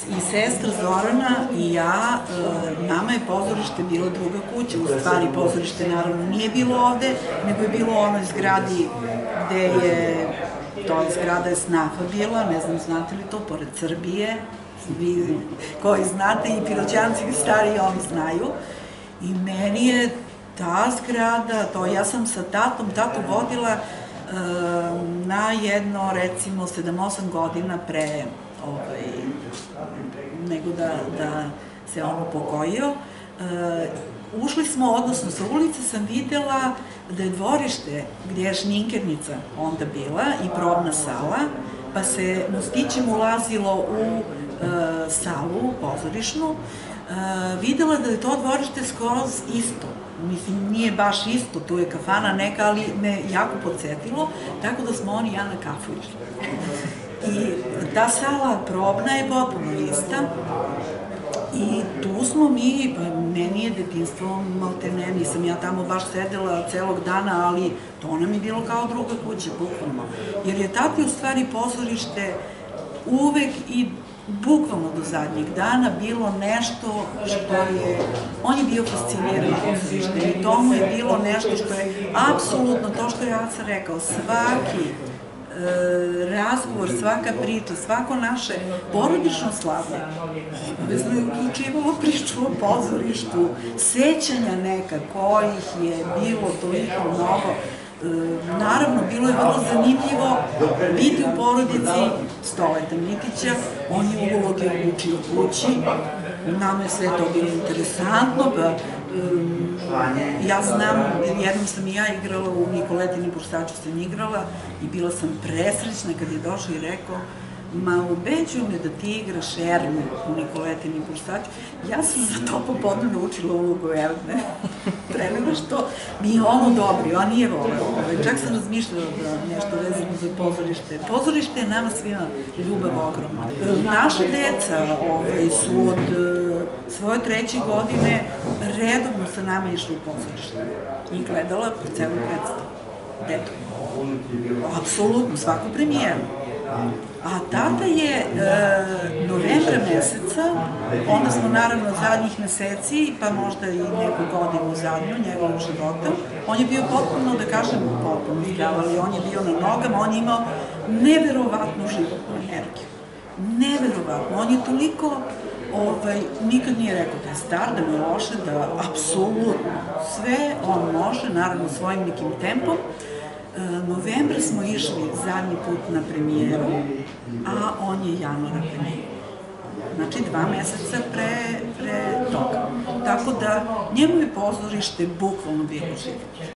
i sestra Zorana i ja, nama je pozorište bilo druga kuća, u stvari pozorište naravno nije bilo ovde, nego je bilo u onoj zgradi gde je, to je zgrada je Snafa bila, ne znam znate li to, pored Srbije, vi koji znate i Piroćanci stariji oni znaju, i meni je ta zgrada, to ja sam sa tatu vodila na jedno, recimo, 7-8 godina pre nego da se on upokojio. Ušli smo, odnosno sa ulice sam videla da je dvorište gdje je šminkernica onda bila i probna sala, pa se mostićem ulazilo u salu pozorišnu, videla da je to dvorište skroz isto. Mislim, nije baš isto, tu je kafana neka, ali me jako podsjetilo, tako da smo oni i ja na kafu išli. I ta sala probna je potpuno ista i tu smo mi, meni je detinjstvo maltene, nisam ja tamo baš sedela celog dana, ali to nam je bilo kao druga kuća, bukvalno. Jer je tati u stvari pozorište uvek i bukvalno do zadnjeg dana bilo nešto što je, on je bio fasciniran pozorištem i tomu je bilo nešto što je apsolutno to što je Aca rekao, svaki razgovor, svaka priča, svako naše porodično slavlje obavezno je uključivalo priču o pozorištu, sećanja neka kojih je bilo toliko mnogo. Naravno, bilo je vrlo zanimljivo biti u porodici Stoleta Mitića, on je uloge učio kući, nama je sve to bilo interesantno, ja znam, jednom sam i ja igrala u Nikoletini Burstaću, sam igrala i bila sam presrećna kad je došao i rekao, ma ubeđuju me da ti igraš Ernu u Nikoletini Burstaću. Ja sam za to popodne naučila ulogu Erne, pre nego što mi je ono dobro, on nije voleo. Čak sam razmišljala da nešto vezano za pozorište. Pozorište je nama svima ljubav ogromna. Naša deca su od svoje 3. godine redovno sa nama išli u pozorište i gledala po celu predstavu. Deto. Apsolutno, svaku premijeru. A tata je novembra meseca, onda smo naravno zadnjih meseci, pa možda i neku godinu zadnju njegovog života, on je bio potpuno, da kažem, potpuno zdrav, ali on je bio na nogama, on je imao neverovatnu životnu energiju. Neverovatno. On je toliko, nikad nije rekao da je star, da mi je loše, da apsolutno sve on može, naravno svojim nekim tempom. Novembra smo išli zadnji put na premijeru, a on je januara premijeru. Znači 2 meseca pre toga. Tako da njemu je pozorište bukvalno bilo život.